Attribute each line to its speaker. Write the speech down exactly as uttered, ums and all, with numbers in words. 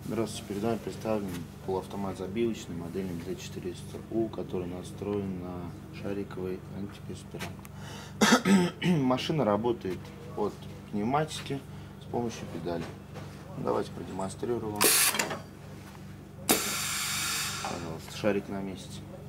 Speaker 1: Здравствуйте, перед вами представлен полуавтомат забивочный модели эм тэ четыреста у, который настроен на шариковый антиперспирант. Машина работает от пневматики с помощью педали. Давайте продемонстрирую вам. Пожалуйста, шарик на месте.